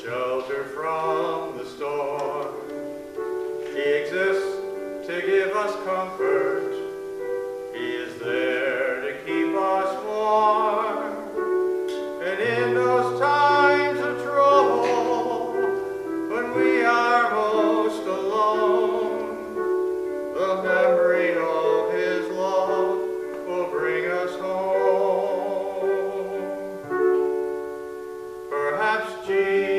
shelter from the storm. He exists to give us comfort. He is there to keep us warm. And in those times of trouble, when we are most alone, the memory of His love will bring us home. Perhaps Jesus